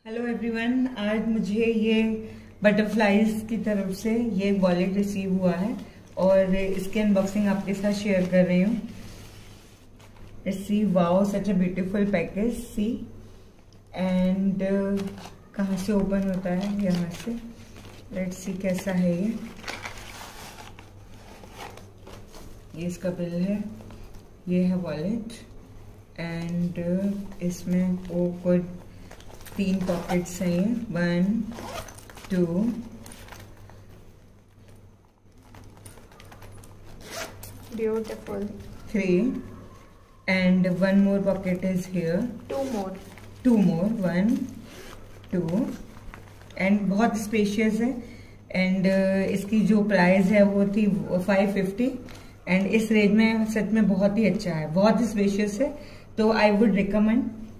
Hello everyone, आज मुझे ये बटरफ्लाइज की तरफ से ये वॉलेट रिसीव हुआ है और इसकी अनबॉक्सिंग आपके साथ शेयर कर रही हूँ। See wow, such a beautiful package. See and कहाँ से ओपन होता है? यहाँ से। लेट्स सी कैसा है ये इसका बिल है। ये है वॉलेट एंड इसमें कुछ 3 पॉकेट्स हैं। 1 2 Beautiful. 3 and 1 more pocket is here. 2 more. 2 more. 1 2 and बहुत स्पेशियस है एंड इसकी जो प्राइस है वो थी 550 एंड इस रेंज में सच में बहुत ही अच्छा है, बहुत ही स्पेशियस है। तो आई वुड रिकमेंड